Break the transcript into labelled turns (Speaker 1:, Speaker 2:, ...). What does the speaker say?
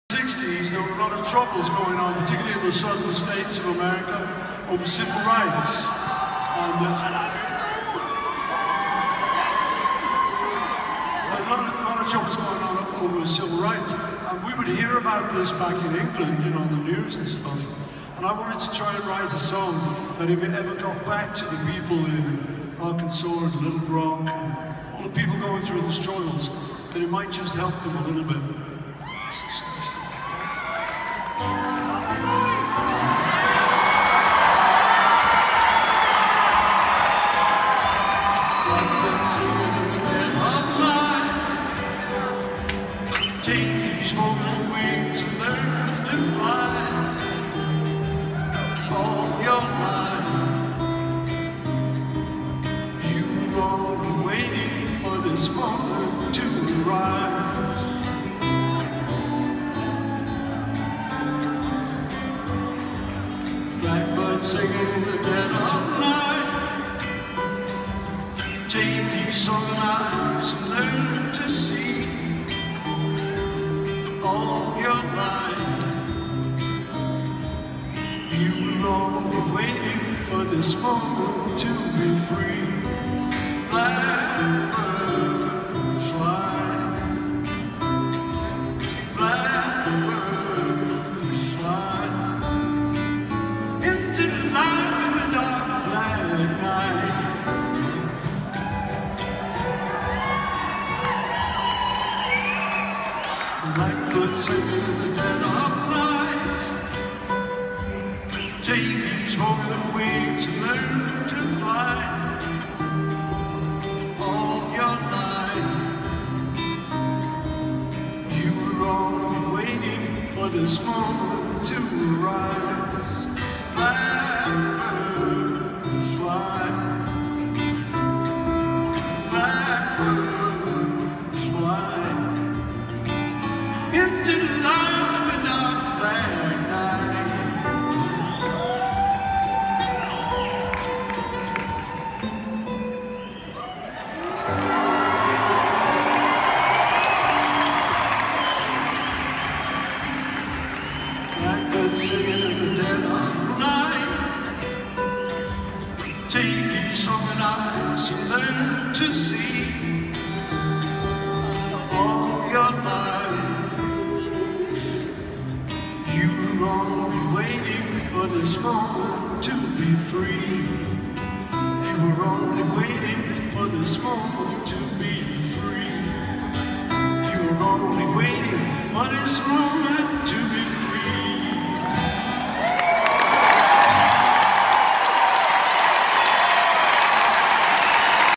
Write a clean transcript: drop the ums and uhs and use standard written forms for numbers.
Speaker 1: 60s, there were a lot of troubles going on, particularly in the southern states of America, over civil rights. And a lot of troubles going on over civil rights. And we would hear about this back in England, you know, the news and stuff. And I wanted to try and write a song that if it ever got back to the people in Arkansas and Little Rock and all the people going through the struggles, that it might just help them a little bit. Take these mortal wings and learn to fly all your life. You've all been waiting for this moment to arise. Blackbird singing in the dead of night. Take these southern eyes and learn to see all your life. You will all be waiting for this moment to be free. Blackbird fly, blackbird fly into the light of a dark black night. Blackbird singing in the dead of night. Take these morning wings and learn to fly all your life. You were all waiting for this moment to arise. Blackbird fly, blackbird fly into the light of a dark black night. Blackbird singing in the dead of night. Take these southern eyes and learn to see all your life. You'll all be waiting for this moment to be free. You were only waiting for this moment to be free. You were only waiting for this moment